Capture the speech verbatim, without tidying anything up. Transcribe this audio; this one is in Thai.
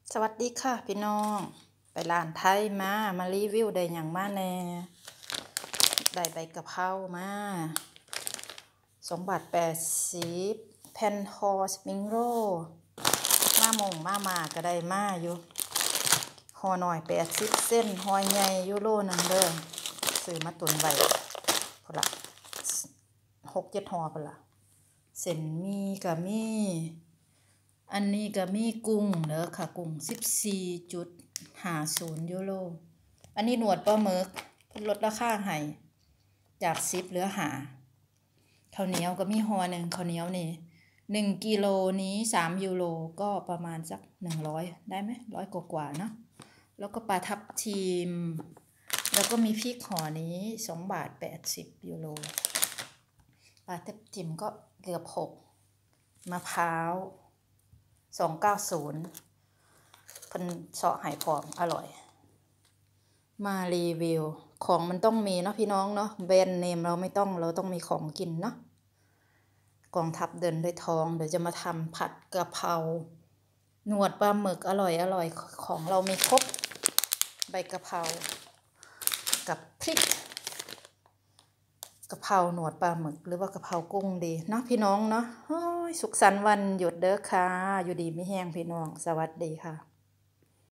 สวัสดีค่ะพี่น้องไปร้านไทยมามารีวิวได้อย่างมาแน่ได้ใบกะเพรามาสองบาทแปดสิบแผ่นฮอสปริงโรมาหมงมามาก็ได้มาอยู่ฮอหน่อยแปดสิบเส้นฮอใหญ่ยูโรหนึ่งเด้อซื้อมาตุนใบพอละหกเจ็ดฮอพอละเส้นมีกับมีอันนี้ก็มีกุ้งเด้อค่ะกุ้ง สิบสี่จุดห้าศูนย์ ยูโรอันนี้หนวดปลาหมึกเพิ่นลดราคาให้จากสิบเหลือห้าข้าวเหนียวก็มีห่อหนึ่งข้าวเหนียวนี่หนึ่งกิโลนี้สามยูโรก็ประมาณสักหนึ่งร้อยได้ไหมร้อยกว่าๆเนาะแล้วก็ปลาทับทิมแล้วก็มีพริกห่อนี้สองบาทแปดสิบยูโรปลาทับทิมก็เกือบหกมะพร้าวสองเก้าศูนย์เพิ่นเสาะให้พร้อมอร่อยมารีวิวของมันต้องมีเนาะพี่น้องเนาะแบรนด์เนมเราไม่ต้องเราต้องมีของกินเนาะกองทัพเดินด้วยท้องเดี๋ยวจะมาทำผัดกะเพราหนวดปลาหมึกอร่อยอร่อยของเรามีครบใบกะเพรากับพริกกะเพราหนวดปลาหมึกหรือว่ากะเพรากุ้งดีเนาะพี่น้องเนาะสุขสันต์วันหยุดเด้อค่ะอยู่ดีไม่แห้งพี่น้องสวัสดีค่ะ